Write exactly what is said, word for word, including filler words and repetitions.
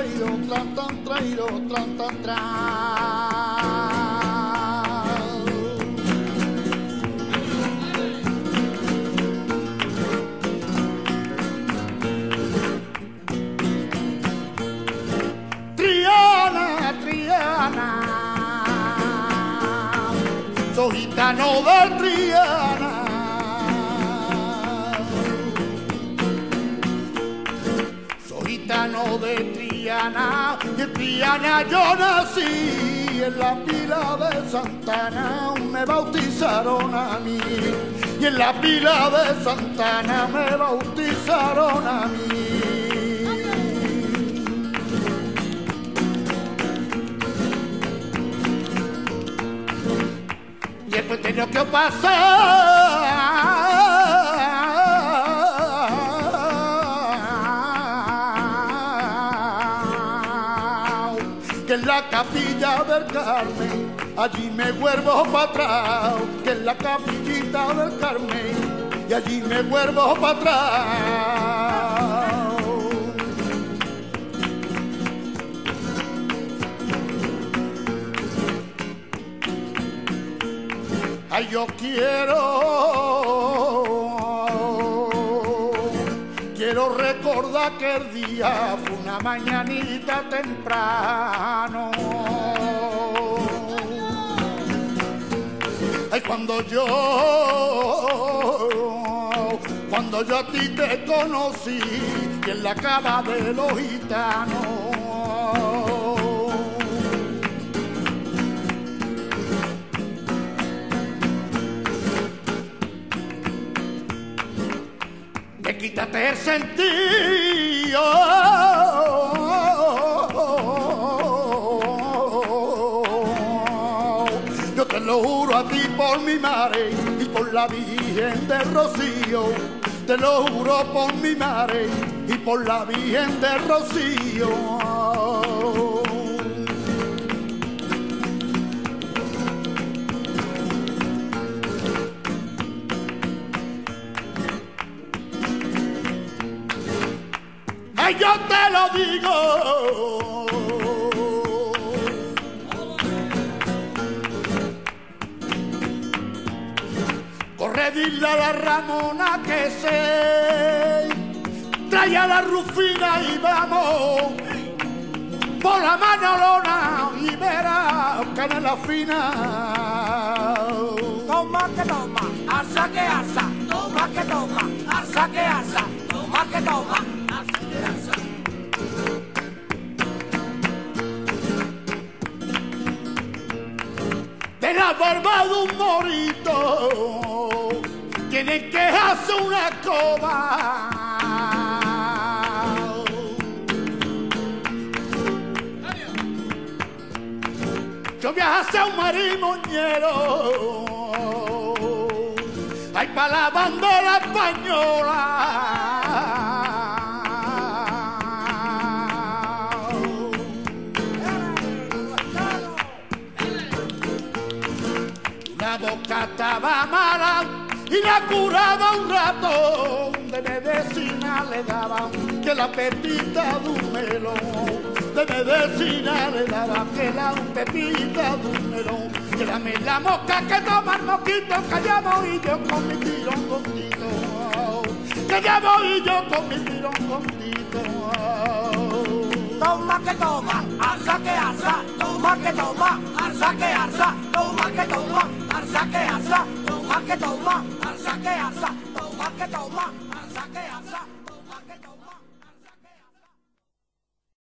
traído, tran, tan, traído, tran, tan, tran. Triana, Triana, soy gitano de Triana. Gitano de Triana, y en Triana yo nací, en la pila de Santana me bautizaron a mí, y en la pila de Santana me bautizaron a mí. Y después tengo que pasar que en la capilla del Carmen, allí me vuelvo para atrás, que en la capillita del Carmen, y allí me vuelvo para atrás. Ay, yo quiero, quiero recordar que el día fue una mañanita temprano. Ay, cuando yo, cuando yo a ti te conocí, y en la cava de los gitanos. Me quítate el sentido, yo te lo juro a ti por mi madre y por la Virgen de Rocío, te lo juro por mi madre y por la Virgen de Rocío. Ay, yo te lo digo, corre, dile a la Ramona que se trae a la Rufina y vamos por la Manolona y verás canela fina. Toma que toma, asa que asa, toma que toma, asa que asa, toma que toma. De la barba de un morito tienen que hacer una escoba. Yo voy a hacer un marimoñero, ay, para la bandera española. La boca estaba mala y la curaba un rato, de medicina le daban que la pepita de un melón, de medicina le daban que la pepita de un melón, que la me la mosca que toma el mosquito, que ya voy yo con mi tirón condito, que ya voy yo con mi tirón condito. Toma que toma, asa que asa, toma que toma, asa que asa.